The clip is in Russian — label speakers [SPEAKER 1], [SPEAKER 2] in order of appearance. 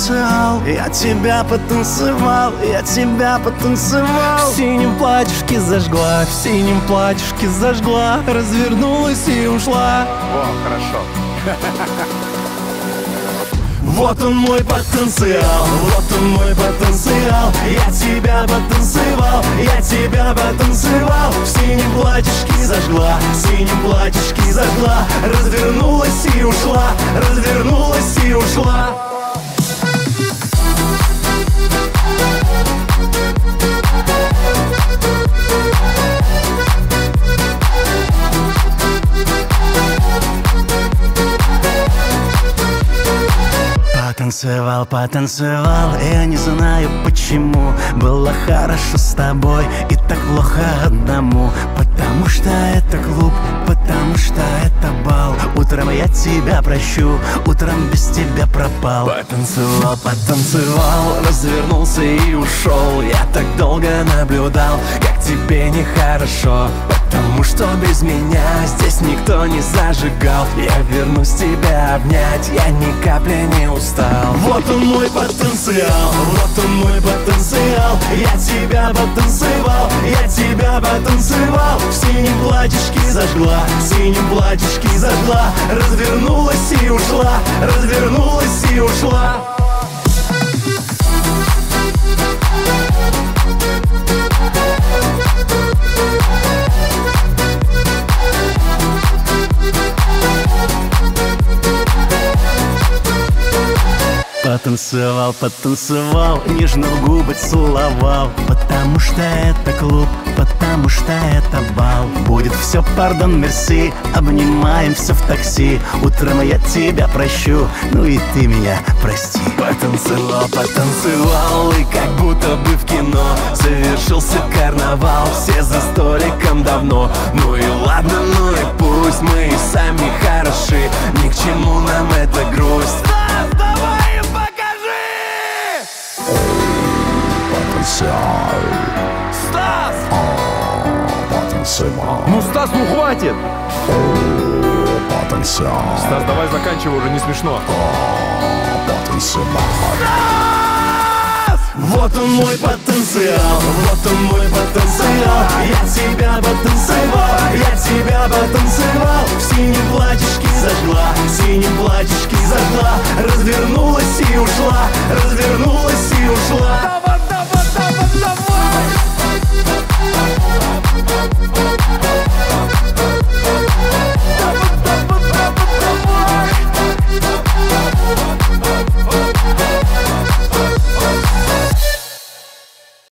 [SPEAKER 1] потенциал. Я тебя потанцевал, я тебя потанцевал.
[SPEAKER 2] В синем платьишке зажгла, в синем платьишке зажгла, развернулась и ушла.
[SPEAKER 3] О, хорошо.
[SPEAKER 1] Вот он мой потенциал, вот он мой потенциал. Я тебя потанцевал, я тебя потанцевал. В синем платьишке зажгла, в синем платьишке зажгла, развернулась и ушла, развернулась и ушла. Потанцевал, потанцевал, я не знаю почему. Было хорошо с тобой и так плохо одному. Потому что это клуб, потому что это бал. Утром я тебя прощу, утром без тебя пропал. Потанцевал, потанцевал, развернулся и ушел. Я так долго наблюдал, как тебе нехорошо. Потому что без меня здесь никто не зажигал. Я вернусь тебя обнять, я ни капли не устал. Вот он мой потенциал, вот он мой потенциал. Я тебя потанцевал, я тебя потанцевал. В синем платьишке зажгла, в синем платьишке зажгла, развернулась и ушла, развернулась и ушла. Потанцевал, потанцевал, нежно в губы целовал. Потому что это клуб, потому что это бал. Будет все, пардон, мерси, обнимаем все в такси. Утром я тебя прощу, ну и ты меня прости. Потанцевал, потанцевал, и как будто бы в кино завершился карнавал, все за столиком давно. Ну и ладно, ну и пусть, мы и сами хороши, ни к чему нам эта грусть.
[SPEAKER 2] Стас!
[SPEAKER 1] Потанцевал.
[SPEAKER 2] Ну, Стас, ну хватит!
[SPEAKER 1] Потанцевал.
[SPEAKER 3] Стас, давай заканчивай, уже не смешно.
[SPEAKER 1] Потанцевал. Вот он мой потенциал, вот он мой потенциал. Я тебя потанцевал, я тебя потанцевал. В синем платьишке зажгла, в синем платьишке зажгла, развернулась и ушла, развернулась и ушла.